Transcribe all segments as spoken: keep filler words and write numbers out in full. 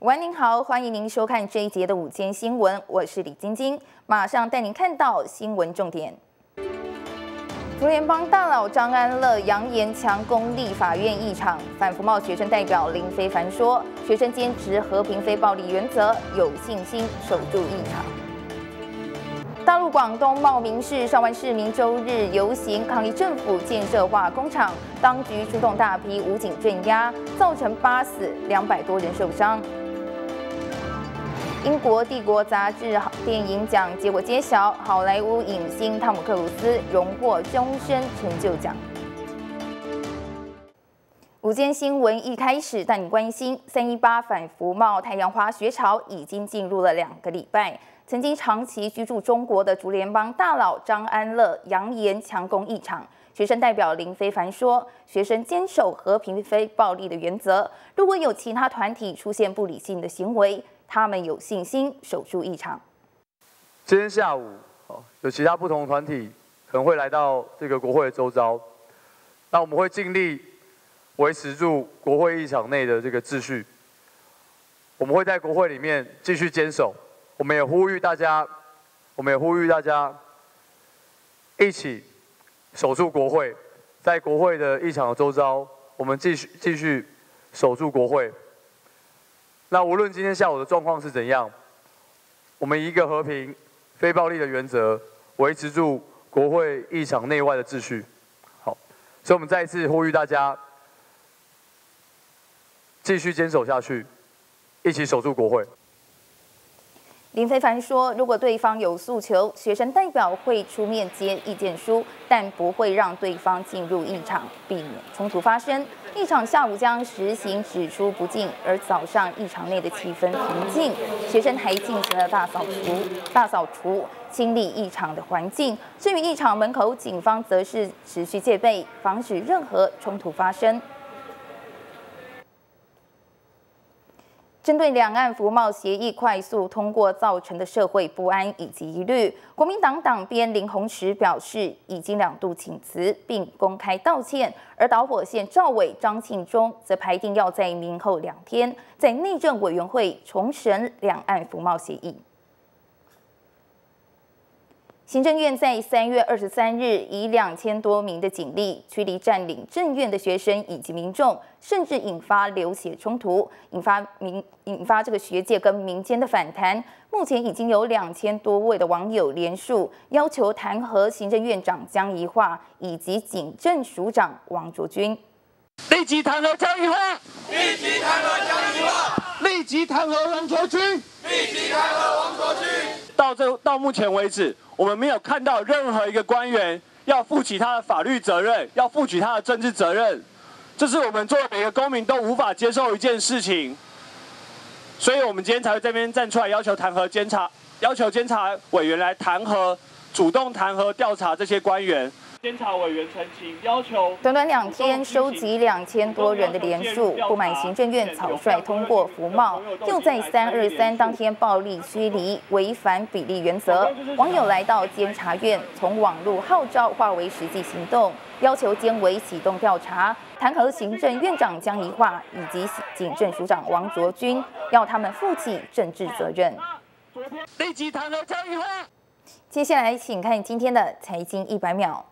晚您好，欢迎您收看这一节的午间新闻，我是李晶晶，马上带您看到新闻重点。竹联帮大佬张安乐扬言强攻立法院议场，反服贸学生代表林非凡说，学生坚持和平非暴力原则，有信心守住议场。大陆广东茂名市上万市民周日游行抗议政府建设化工厂，当局出动大批武警镇压，造成八死两百多人受伤。英国帝国杂志电影奖结果揭晓，好莱坞影星汤姆克鲁斯荣获终身成就奖。午间新闻一开始带你关心，三一八反服贸太阳花学潮已经进入了两个礼拜。曾经长期居住中国的竹联帮大佬张安乐扬言强攻议场。学生代表林非凡说，学生坚守和平非暴力的原则，如果有其他团体出现不理性的行为，他们有信心守住议场。 今天下午，有其他不同的团体可能会来到这个国会的周遭，那我们会尽力维持住国会议场内的这个秩序。我们会在国会里面继续坚守。我们也呼吁大家，我们也呼吁大家一起守住国会，在国会的议场的周遭，我们继续继续守住国会。那无论今天下午的状况是怎样，我们以一个和平、非暴力的原则，维持住国会议场内外的秩序。好，所以我们再一次呼吁大家继续坚守下去，一起守住国会。 林非凡说，如果对方有诉求，学生代表会出面接意见书，但不会让对方进入议场，避免冲突发生。议场下午将实行只出不进，而早上议场内的气氛平静，学生还进行了大扫除、大扫除，清理议场的环境。至于议场门口，警方则是持续戒备，防止任何冲突发生。针对两岸服贸协议快速通过造成的社会不安以及疑虑，国民党党鞭林鸿池表示，已经两度请辞并公开道歉，而导火线赵委张庆忠则排定要在明后两天在内政委员会重审两岸服贸协议。行政院在三月二十三日以两千多名的警力驱离占领政院的学生以及民众，甚至引发流血冲突，引发民引发这个学界跟民间的反弹。目前已经有两千多位的网友联署要求弹劾行政院长江宜樺以及警政署长王卓军。 立即弹劾江宜樺！ 立即弹劾江宜樺！ 立即弹劾王卓军！ 立即弹劾王卓军！ 到这到目前为止，我们没有看到任何一个官员要负起他的法律责任，要负起他的政治责任，这是我们作为每个公民都无法接受一件事情。所以我们今天才会这边站出来，要求弹劾监察，要求监察委员来弹劾，主动弹劾调查这些官员。监察委员陈情要求， 短短两天收集两千多人的联署，不满行政院草率通过服贸，又在三二三当天暴力驱离，违反比例原则。网友来到监察院，从网络号召化为实际行动，要求监委启动调查，弹劾行政院长江宜樺以及警政署长王卓军，要他们负起政治责任。 立即弹劾江宜樺。 接下来，请看今天的财经一百秒。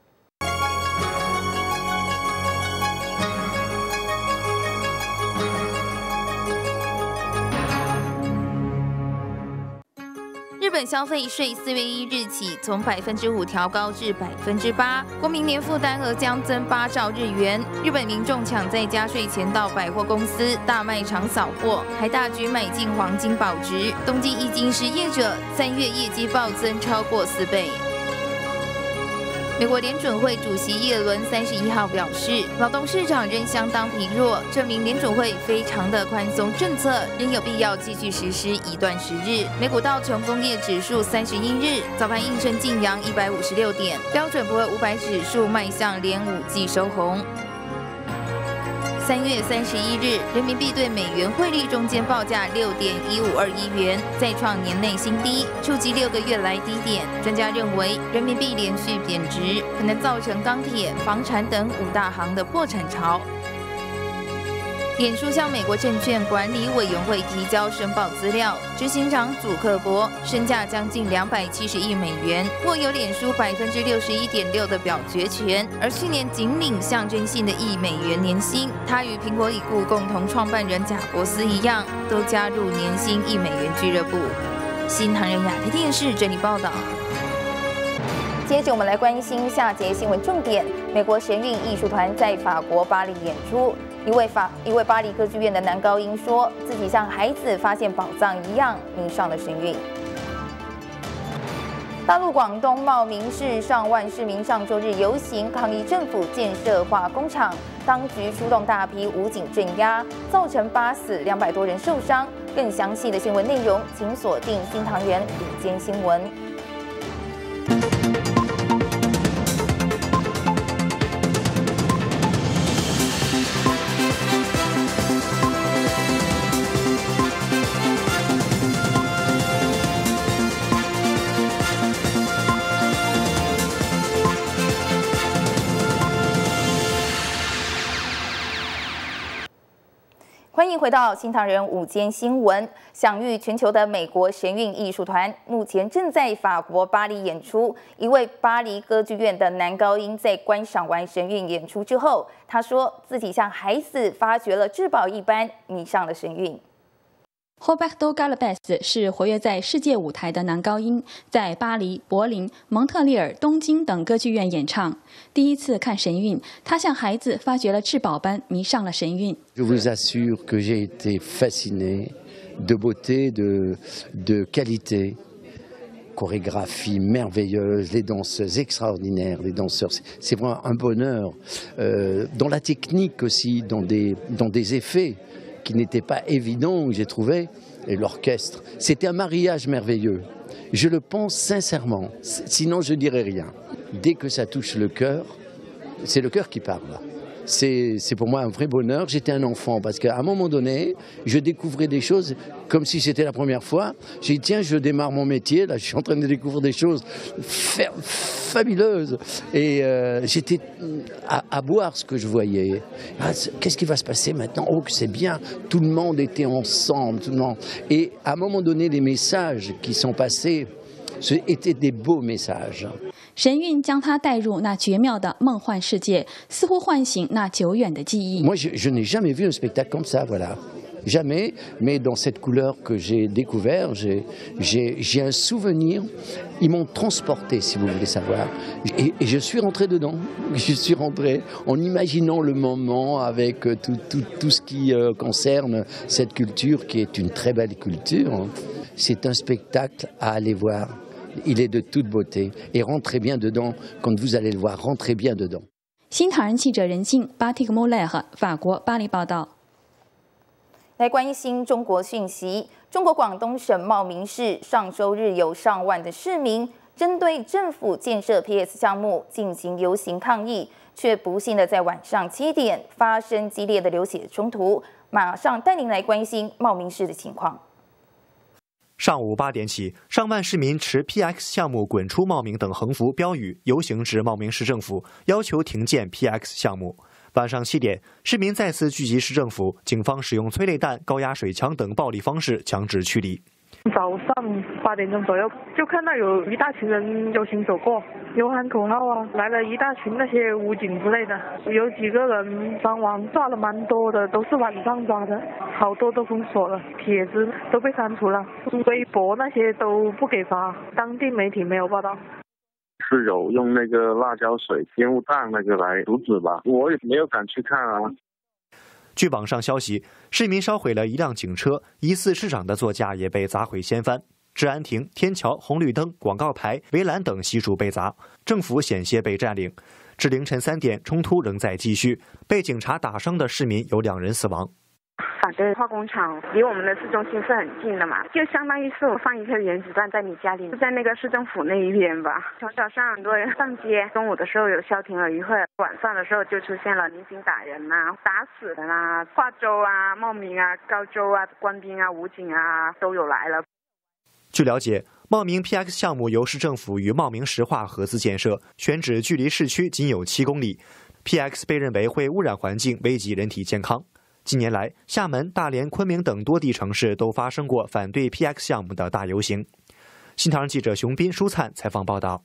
日本消费税四月一日起从百分之五调高至百分之八，国民年负担额将增八兆日元。日本民众抢在加税前到百货公司、大卖场扫货，还大举买进黄金保值。东京一金实业者三月业绩暴增超过四倍。美国联准会主席耶伦三十一号表示，劳动市场仍相当疲弱，证明联准会非常的宽松政策仍有必要继续实施一段时日。美股道琼工业指数三十一日早盘应声劲扬一百五十六点，标准普尔五百指数迈向连五季收红。三月三十一日，人民币对美元汇率中间报价六点一五二一元，再创年内新低，触及六个月来低点。专家认为，人民币连续贬值，可能造成钢铁、房产等五大行的破产潮。 脸书向美国证券管理委员会提交申报资料，执行长祖克伯身价将近两百七十亿美元，握有脸书百分之六十一点六的表决权，而去年仅领象征性的一美元年薪。他与苹果已故共同创办人贾伯斯一样，都加入年薪一美元俱乐部。新唐人亚太电视整理报道。接着我们来关心下节新闻重点：美国神韵艺术团在法国巴黎演出。一位法一位巴黎歌剧院的男高音说，自己像孩子发现宝藏一样迷上了神韵。大陆广东茂名市上万市民上周日游行抗议政府建设化工厂，当局出动大批武警镇压，造成八死两百多人受伤。更详细的新闻内容，请锁定新唐人午间新闻。欢迎回到新唐人午间新闻。享誉全球的美国神韵艺术团目前正在法国巴黎演出。一位巴黎歌剧院的男高音在观赏完神韵演出之后，他说自己像孩子发掘了至宝一般，迷上了神韵。 Roberto Galvez 是活跃在世界舞台的男高音，在巴黎、柏林、蒙特利尔、东京等歌剧院演唱。第一次看神韵，他像孩子发掘了至宝般迷上了神韵。 Je vous assure que j'ai été fasciné de beauté, de de qualité, chorégraphie merveilleuse, les danseuses extraordinaires, les danseurs, c'est vraiment un bonheur. Euh, dans la technique aussi, dans des dans des effets qui n'était pas évident, j'ai trouvé, et l'orchestre. C'était un mariage merveilleux. Je le pense sincèrement, sinon je dirais rien. Dès que ça touche le cœur, c'est le cœur qui parle. C'est, c'est pour moi un vrai bonheur. J'étais un enfant parce qu'à un moment donné, je découvrais des choses comme si c'était la première fois. J'ai dit tiens, je démarre mon métier, là je suis en train de découvrir des choses fabuleuses. Et euh, j'étais à, à boire ce que je voyais. Ah, qu'est-ce qui va se passer maintenant? Oh, que c'est bien, tout le monde était ensemble. Tout le monde. Et à un moment donné, les messages qui sont passés étaient des beaux messages. 神韵将他带入那绝妙的梦幻世界，似乎唤醒那久远的记忆。 Moi, je, je n'ai jamais vu un spectacle comme ça, voilà. Jamais, mais dans cette couleur que j'ai découvert, j'ai, j'ai, j'ai un souvenir. Ils m'ont transporté, si vous voulez savoir. Et, et je suis rentré dedans. Je suis rentré en imaginant le moment avec tout, tout, tout ce qui euh, concerne cette culture, qui est une très belle culture. C'est un spectacle à aller voir. Il est de toute beauté et rentrez bien dedans quand vous allez le voir. Rentrez bien dedans. 新唐人记者任静、巴蒂克·穆勒和法国巴黎报道。 来关心中国讯息，中国广东省茂名市上周日有上万的市民针对政府建设 P S 项目进行游行抗议，却不幸的在晚上七点发生激烈的流血冲突。马上带您来关心茂名市的情况。 上午八点起，上万市民持 P X 项目滚出茂名等横幅标语游行至茂名市政府，要求停建 P X 项目。晚上七点，市民再次聚集市政府，警方使用催泪弹、高压水枪等暴力方式强制驱离。 早上八点钟左右，就看到有一大群人游行走过，有喊口号啊，来了一大群那些武警之类的，有几个人伤亡，抓了蛮多的，都是晚上抓的，好多都封锁了，帖子都被删除了，微博那些都不给发，当地媒体没有报道。 是有用那个辣椒水、烟雾弹那个来阻止吧，我也没有敢去看啊。 据网上消息，市民烧毁了一辆警车，疑似市长的座驾也被砸毁掀翻。治安亭、天桥、红绿灯、广告牌、围栏等悉数被砸，政府险些被占领。至凌晨三点，冲突仍在继续，被警察打伤的市民有两人死亡。 反对化工厂离我们的市中心是很近的嘛，就相当于是我放一颗原子弹在你家里，就在那个市政府那一边吧。从早上很多人上街，中午的时候有消停了一会儿，晚上的时候就出现了临行打人啊、打死人啊，化州啊、茂名啊、高州啊、官兵啊、武警啊都有来了。 据了解，茂名 P X 项目由市政府与茂名石化合资建设，选址距离市区仅有七公里。P X 被认为会污染环境，危及人体健康。 近年来，厦门、大连、昆明等多地城市都发生过反对 P X 项目的大游行。新唐人记者熊斌、舒灿采访报道。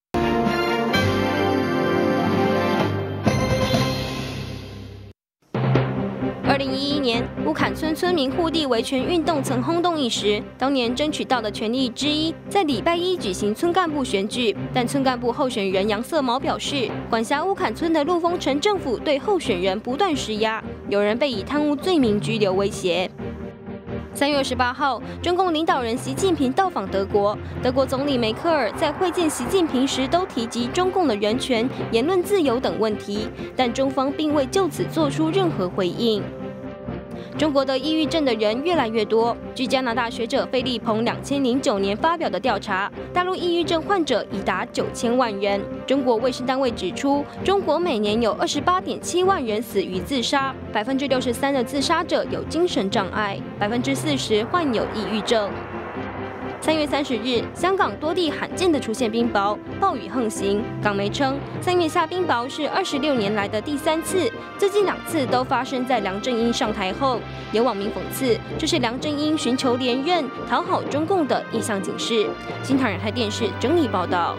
二零一一年，乌坎村村民护地维权运动曾轰动一时。当年争取到的权利之一，在礼拜一举行村干部选举，但村干部候选人杨色毛表示，管辖乌坎村的陆丰城政府对候选人不断施压，有人被以贪污罪名拘留威胁。三月二十八号，中共领导人习近平到访德国，德国总理梅克尔在会见习近平时都提及中共的人权、言论自由等问题，但中方并未就此做出任何回应。中国得抑郁症的人越来越多。据加拿大学者费利鹏两千零九年发表的调查，大陆抑郁症患者已达九千万人。中国卫生单位指出，中国每年有二十八点七万人死于自杀，百分之六十三的自杀者有精神障碍，百分之四十患有抑郁症。三月三十日，香港多地罕见的出现冰雹，暴雨横行。港媒称，三月下冰雹是二十六年来的第三次，最近两次都发生在梁振英上台后。有网民讽刺，这是梁振英寻求连任、讨好中共的意向警示。新唐人台电视整理报道。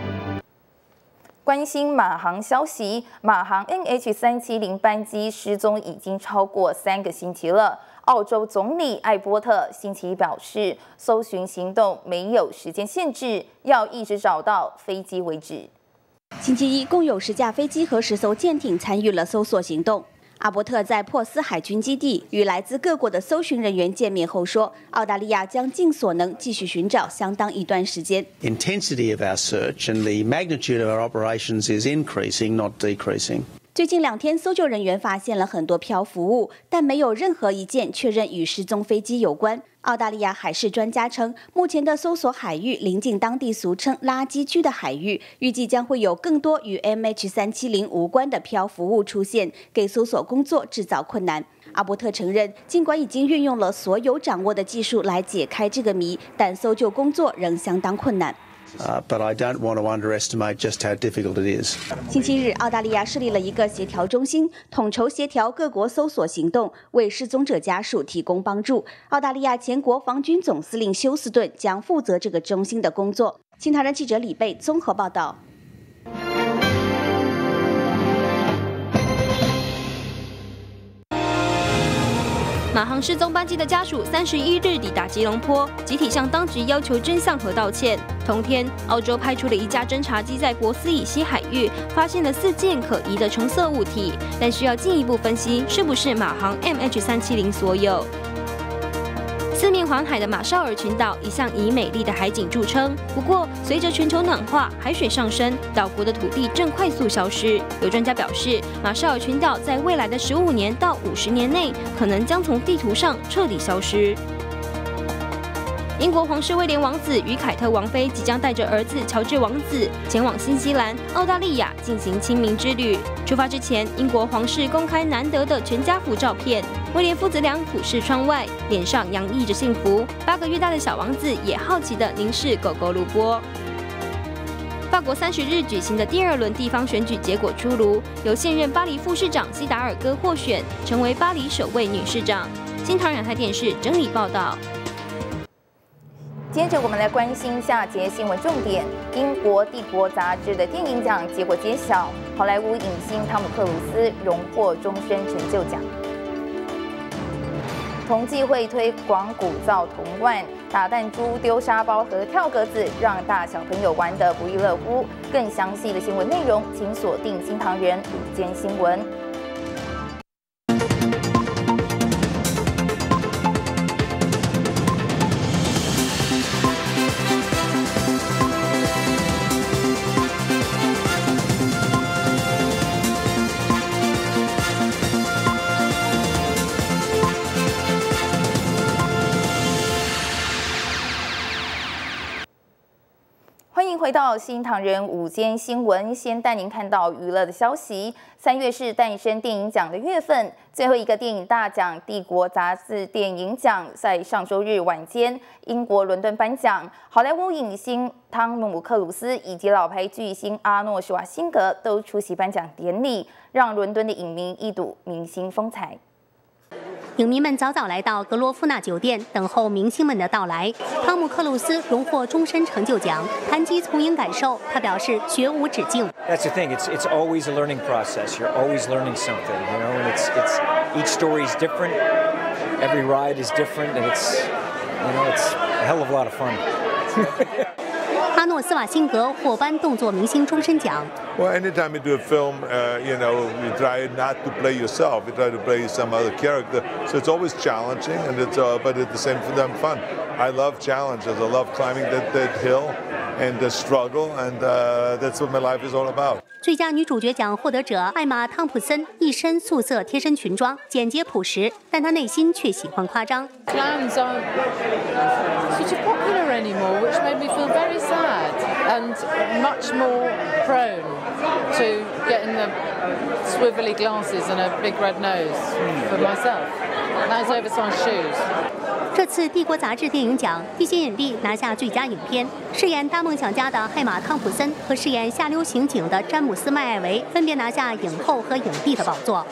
关心马航消息，马航 M H 三七零班机失踪已经超过三个星期了。澳洲总理艾波特星期一表示，搜寻行动没有时间限制，要一直找到飞机为止。 星期一，共有十架飞机和十艘舰艇参与了搜索行动。阿伯特在珀斯海军基地与来自各国的搜寻人员见面后说，澳大利亚将尽所能继续寻找相当一段时间。 Intensity of our search and the magnitude of our operations is increasing, not decreasing. 最近两天，搜救人员发现了很多漂浮物，但没有任何一件确认与失踪飞机有关。澳大利亚海事专家称，目前的搜索海域临近当地俗称垃圾区的海域，预计将会有更多与 M H 三七零无关的漂浮物出现，给搜索工作制造困难。阿伯特承认，尽管已经运用了所有掌握的技术来解开这个谜，但搜救工作仍相当困难。 Uh, but I don't want to underestimate just how difficult it is. 星期日，澳大利亚设立了一个协调中心，统筹协调各国搜索行动，为失踪者家属提供帮助。澳大利亚前国防军总司令休斯顿将负责这个中心的工作。新唐人记者李贝综合报道。 马航失踪班机的家属三十一日抵达吉隆坡，集体向当局要求真相和道歉。同天，澳洲派出了一架侦察机在博斯以西海域发现了四件可疑的橙色物体，但需要进一步分析是不是马航 M H 三七零所有。四面环海的马绍尔群岛一向以美丽的海景著称，不过随着全球暖化、海水上升，岛国的土地正快速消失。有专家表示，马绍尔群岛在未来的十五年到五十年内，可能将从地图上彻底消失。英国皇室威廉王子与凯特王妃即将带着儿子乔治王子前往新西兰、澳大利亚进行亲民之旅。出发之前，英国皇室公开难得的全家福照片，威廉父子俩俯视窗外，脸上洋溢着幸福。八个月大的小王子也好奇地凝视狗狗卢波。法国三十日举行的第二轮地方选举结果出炉，由现任巴黎副市长西达尔戈获选，成为巴黎首位女市长。新唐人台电视整理报道。 接着我们来关心下节新闻重点。英国《帝国》杂志的电影奖结果揭晓，好莱坞影星汤姆克鲁斯荣获终身成就奖。同济会推广鼓噪童玩、打弹珠、丢沙包和跳格子，让大小朋友玩得不亦乐乎。更详细的新闻内容，请锁定新唐人午间新闻。欢迎回到新唐人午间新闻，先带您看到娱乐的消息。三月是诞生电影奖的月份，最后一个电影大奖《帝国》杂志电影奖在上周日晚间英国伦敦颁奖，好莱坞影星汤姆克鲁斯以及老牌巨星阿诺施瓦辛格都出席颁奖典礼，让伦敦的影迷一睹明星风采。 影迷们早早来到格罗夫纳酒店等候明星们的到来。汤姆克鲁斯荣获终身成就奖，谈及从影感受，他表示绝无止境。 That's the thing. It's it's always a learning process. You're always learning something, you know. And it's it's each story is different. Every ride is different, and it's you know it's a hell of a lot of fun. 阿诺·斯瓦辛格获颁动作明星终身奖。 Well, anytime you do a film, uh, you know, you try not to play yourself. You try to play some other character. So it's always challenging, and it's uh, but at the same time fun. I love challenges. I love climbing that that hill and the struggle, and uh, that's what my life is all about. 最佳女主角奖获得者艾玛·汤普森一身素色贴身裙装，简洁朴实，但她内心却喜欢夸张。 Clowns aren't such popular anymore, which made me feel very sad and much more prone to getting the swivelly glasses and a big red nose for myself. That is over someone's shoes. 这次帝国杂志电影奖，地心引力拿下最佳影片。饰演大梦想家的艾玛·汤普森和饰演下流刑警的詹姆斯·麦艾维分别拿下影后和影帝的宝座。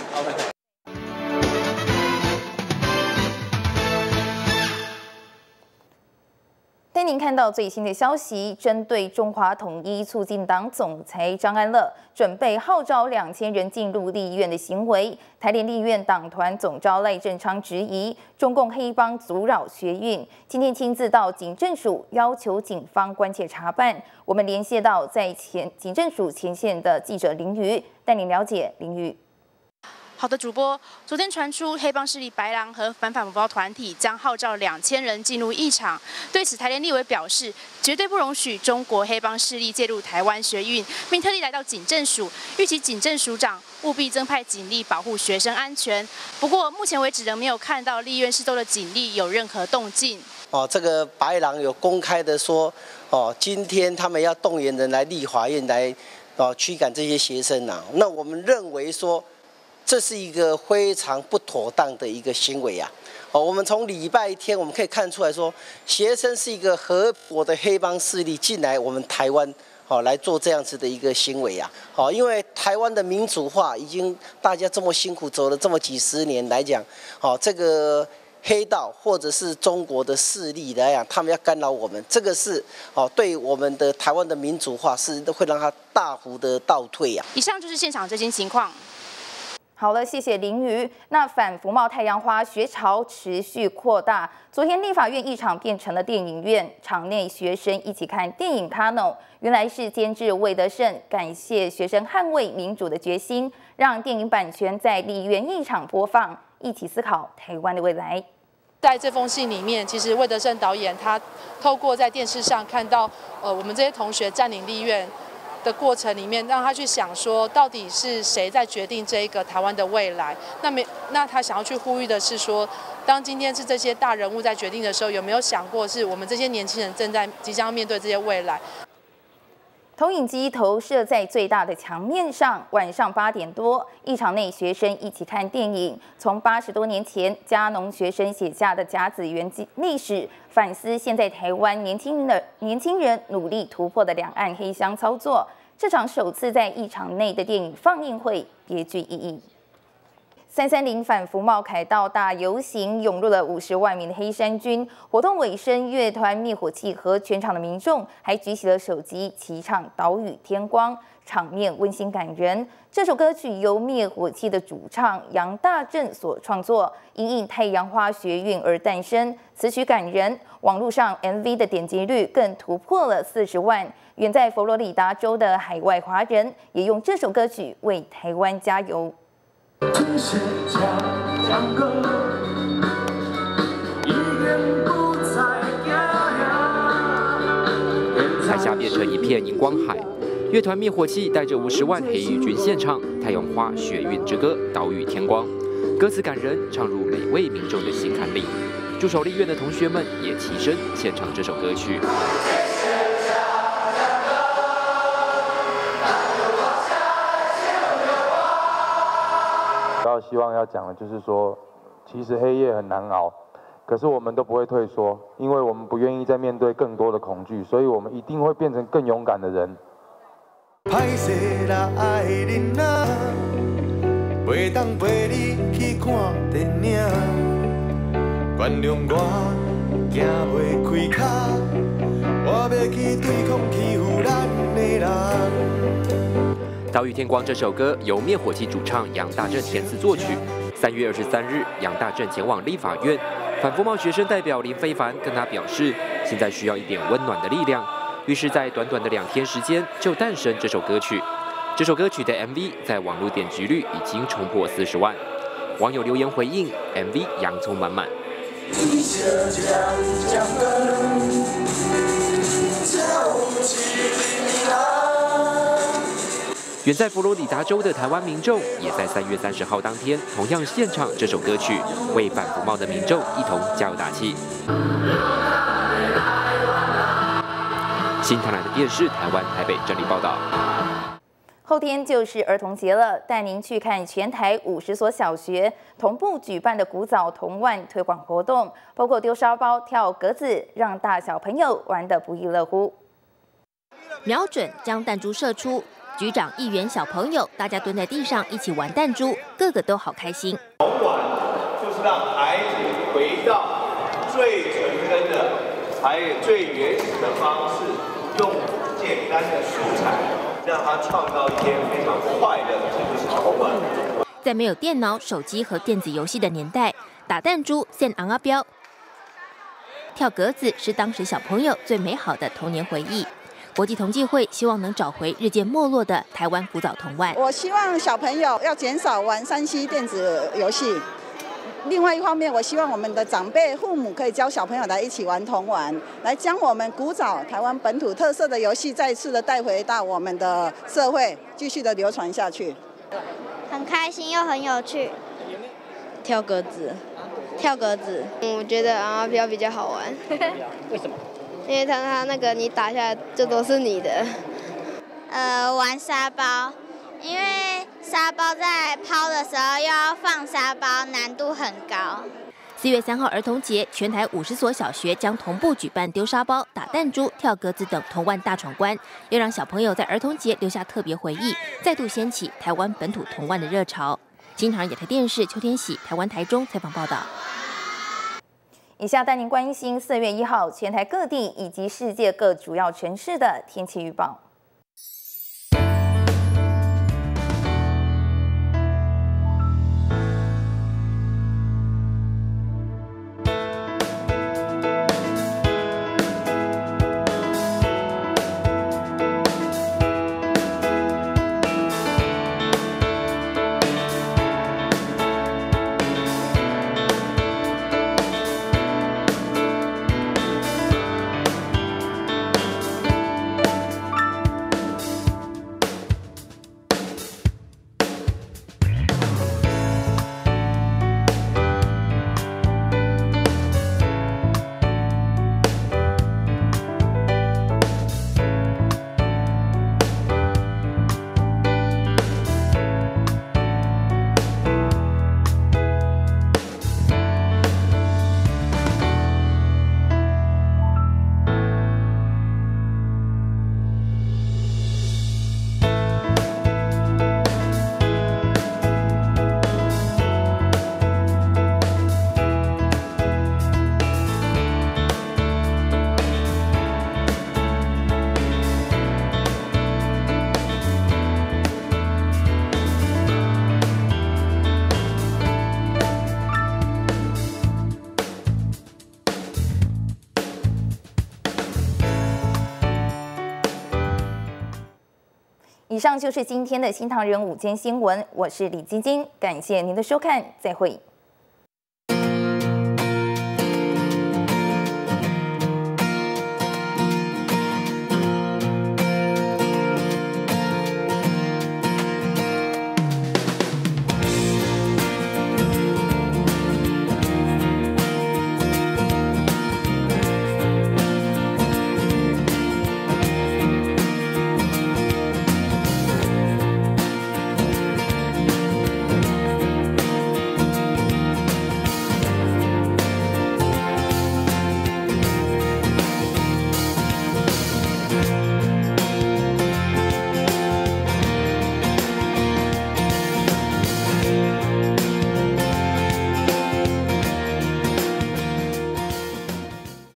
带您看到最新的消息，针对中华统一促进党总裁张安乐准备号召两千人进入立院的行为，台联立院党团总召赖正昌质疑中共黑帮阻扰学运，今天亲自到警政署要求警方关切查办。我们连线到在前警政署前线的记者林瑜，带您了解林瑜。 好的，主播，昨天传出黑帮势力白狼和反反腐包团体将号召两千人进入议场，对此台联立委表示，绝对不容许中国黑帮势力介入台湾学运，并特地来到警政署，预期警政署长务必增派警力保护学生安全。不过，目前为止仍没有看到立院市州的警力有任何动静。 哦，这个白狼有公开的说，哦，今天他们要动员人来立法院来，哦，驱赶这些学生啊。那我们认为说，这是一个非常不妥当的一个行为啊！哦，我们从礼拜天我们可以看出来说，学生是一个合伙的黑帮势力进来我们台湾，哦，来做这样子的一个行为啊！哦，因为台湾的民主化已经大家这么辛苦走了这么几十年来讲，哦，这个黑道或者是中国的势力来讲，他们要干扰我们，这个是哦，对我们的台湾的民主化是会让它大幅的倒退啊！ 以上就是现场最新情况。 好了，谢谢林瑜。那反服贸太阳花学潮持续扩大，昨天立法院议场变成了电影院，场内学生一起看电影《卡农》，原来是监制魏德胜感谢学生捍卫民主的决心，让电影版权在立院议场播放，一起思考台湾的未来。 在这封信里面，其实魏德胜导演他透过在电视上看到，呃，我们这些同学占领立院的过程里面，让他去想说，到底是谁在决定这一个台湾的未来？那没，那他想要去呼吁的是说，当今天是这些大人物在决定的时候，有没有想过是我们这些年轻人正在即将面对这些未来？ 投影机投射在最大的墙面上，晚上八点多，议场内学生一起看电影，从八十多年前嘉农学生写下的甲子园历史，反思现在台湾年轻人的年轻人努力突破的两岸黑箱操作。这场首次在议场内的电影放映会别具意义。三三零反服贸凯道大游行涌入了五十万名的黑衫军，活动尾声，乐团灭火器和全场的民众还举起了手机齐唱《岛屿天光》，场面温馨感人。这首歌曲由灭火器的主唱杨大正所创作，因应太阳花学运而诞生，词曲感人，网络上 M V 的点击率更突破了四十万。远在佛罗里达州的海外华人也用这首歌曲为台湾加油。 台下变成一片荧光海，乐团灭火器带着五十万黑羽军献唱《太阳花学运之歌》，岛屿天光，歌词感人，唱入每位民众的心坎里。驻守立院的同学们也齐声献唱这首歌曲。 主要希望要讲的就是说，其实黑夜很难熬，可是我们都不会退缩，因为我们不愿意再面对更多的恐惧，所以我们一定会变成更勇敢的人。 歹势啦，爱恁啊，袂当陪你去看电影，原谅我行袂开脚，我要去对抗欺负咱的人。 岛屿天光这首歌由灭火器主唱杨大正填词作曲。三月二十三日，杨大正前往立法院，反服贸学生代表林非凡跟他表示，现在需要一点温暖的力量。于是，在短短的两天时间，就诞生这首歌曲。这首歌曲的 M V 在网络点击率已经冲破四十万，网友留言回应 M V 洋葱满满。远在佛罗里达州的台湾民众，也在三月三十号当天同样献唱这首歌曲，为反服贸的民众一同加油打气。新唐人的电视台湾台北整理报道。 后天就是儿童节了，带您去看全台五十所小学同步举办的古早童玩推广活动，包括丢沙包、跳格子，让大小朋友玩得不亦乐乎。 瞄准将弹珠射出。局长一圆小朋友，大家蹲在地上一起玩弹珠，个个都好开心。 童玩就是让孩子回到最纯真的，还有最原始的方式，用简单的素材，让他创造一天非常快乐的小童玩。 在没有电脑、手机和电子游戏的年代，打弹珠、献昂阿标、跳格子是当时小朋友最美好的童年回忆。国际童计会希望能找回日渐没落的台湾古早童玩。 我希望小朋友要减少玩三 C 电子游戏。另外一方面，我希望我们的长辈、父母可以教小朋友来一起玩童玩，来将我们古早台湾本土特色的游戏再次的带回到我们的社会，继续的流传下去。 很开心又很有趣。 跳格子，跳格子。 嗯，我觉得啊比较比较好玩。 为什么？ 因为它它那个你打下来就都是你的。 呃，玩沙包，因为沙包在抛的时候又要放沙包，难度很高。 四月三号儿童节，全台五十所小学将同步举办丢沙包、打弹珠、跳格子等童玩大闯关，要让小朋友在儿童节留下特别回忆，再度掀起台湾本土童玩的热潮。新唐人亚太电视邱天喜台湾台中采访报道。 以下带您关心四月一号全台各地以及世界各主要城市的天气预报。以上就是今天的新唐人午间新闻，我是李晶晶，感谢您的收看，再会。